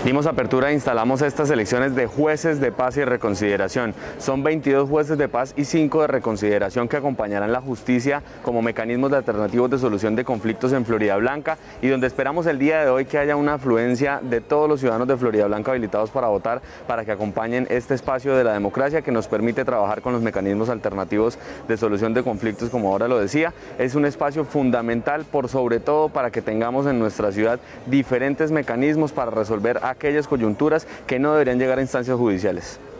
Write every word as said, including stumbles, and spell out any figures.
Dimos apertura e instalamos estas elecciones de jueces de paz y reconsideración. Son veintidós jueces de paz y cinco de reconsideración que acompañarán la justicia como mecanismos de alternativos de solución de conflictos en Floridablanca, y donde esperamos el día de hoy que haya una afluencia de todos los ciudadanos de Floridablanca habilitados para votar, para que acompañen este espacio de la democracia que nos permite trabajar con los mecanismos alternativos de solución de conflictos, como ahora lo decía. Es un espacio fundamental, por sobre todo para que tengamos en nuestra ciudad diferentes mecanismos para resolver aquellas coyunturas que no deberían llegar a instancias judiciales.